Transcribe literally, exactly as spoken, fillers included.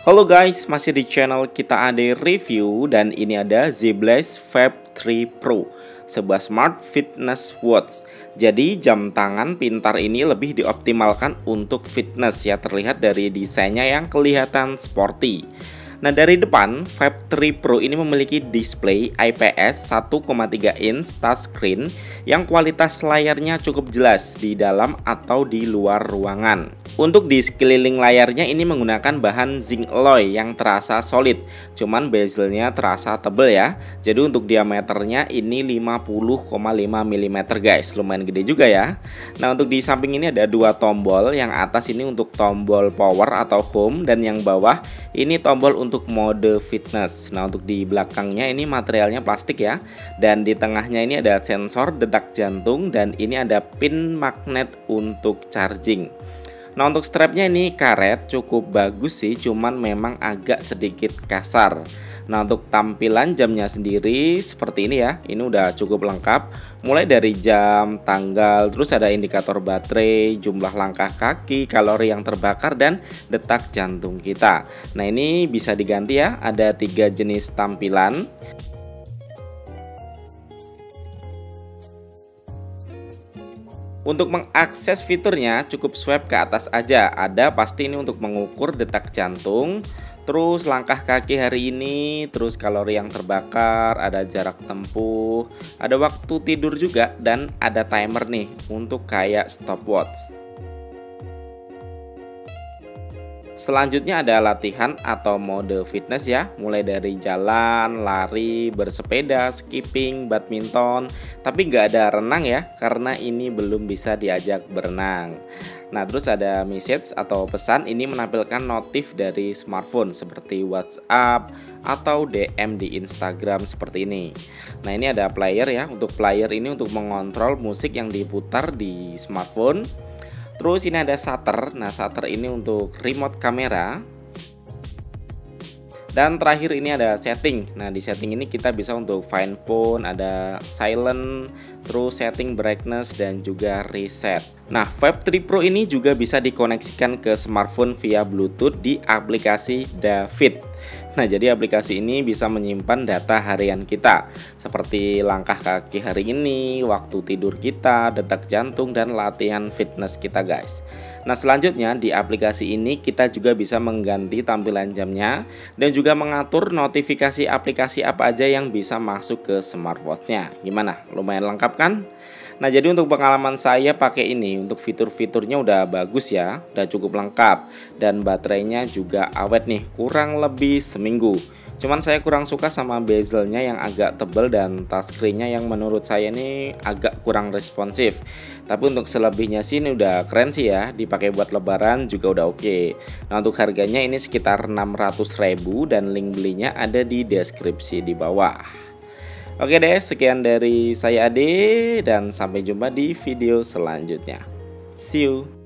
Halo guys, masih di channel kita ada review dan ini ada ZBlaze Vape tiga Pro, sebuah smart fitness watch. Jadi jam tangan pintar ini lebih dioptimalkan untuk fitness ya, terlihat dari desainnya yang kelihatan sporty. Nah, dari depan Vape tiga Pro ini memiliki display I P S satu koma tiga inch touchscreen yang kualitas layarnya cukup jelas di dalam atau di luar ruangan. Untuk di sekeliling layarnya ini menggunakan bahan zinc alloy yang terasa solid, cuman bezelnya terasa tebel ya. Jadi untuk diameternya ini lima puluh koma lima milimeter guys, lumayan gede juga ya. Nah, untuk di samping ini ada dua tombol, yang atas ini untuk tombol power atau home dan yang bawah ini tombol untuk mode fitness. Nah, untuk di belakangnya ini materialnya plastik ya, dan di tengahnya ini ada sensor detak jantung dan ini ada pin magnet untuk charging. Nah, untuk strapnya ini karet, cukup bagus sih, cuman memang agak sedikit kasar. Nah, untuk tampilan jamnya sendiri seperti ini ya, ini udah cukup lengkap. Mulai dari jam, tanggal, terus ada indikator baterai, jumlah langkah kaki, kalori yang terbakar, dan detak jantung kita. Nah, ini bisa diganti ya, ada tiga jenis tampilan. Untuk mengakses fiturnya cukup swipe ke atas aja. Ada pasti ini untuk mengukur detak jantung, terus langkah kaki hari ini, terus kalori yang terbakar, ada jarak tempuh, ada waktu tidur juga, dan ada timer nih untuk kayak stopwatch. Selanjutnya ada latihan atau mode fitness ya, mulai dari jalan, lari, bersepeda, skipping, badminton. Tapi nggak ada renang ya, karena ini belum bisa diajak berenang. Nah, terus ada message atau pesan, ini menampilkan notif dari smartphone seperti WhatsApp atau D M di Instagram seperti ini. Nah, ini ada player ya, untuk player ini untuk mengontrol musik yang diputar di smartphone. Terus ini ada shutter. Nah, shutter ini untuk remote kamera. Dan terakhir ini ada setting. Nah, di setting ini kita bisa untuk find phone, ada silent, terus setting brightness dan juga reset. Nah, Vape tiga Pro ini juga bisa dikoneksikan ke smartphone via Bluetooth di aplikasi Davit. Nah, jadi aplikasi ini bisa menyimpan data harian kita seperti langkah kaki hari ini, waktu tidur kita, detak jantung, dan latihan fitness kita guys. Nah, selanjutnya di aplikasi ini kita juga bisa mengganti tampilan jamnya dan juga mengatur notifikasi aplikasi apa aja yang bisa masuk ke smartwatchnya. Gimana? Lumayan lengkap kan? Nah, jadi untuk pengalaman saya pakai ini, untuk fitur-fiturnya udah bagus ya, udah cukup lengkap, dan baterainya juga awet nih, kurang lebih seminggu. Cuman saya kurang suka sama bezelnya yang agak tebal dan touchscreennya yang menurut saya ini agak kurang responsif. Tapi untuk selebihnya sih ini udah keren sih ya, dipakai buat lebaran juga udah oke. Nah, untuk harganya ini sekitar enam ratus ribu dan link belinya ada di deskripsi di bawah. Oke deh, sekian dari saya Ade dan sampai jumpa di video selanjutnya. See you.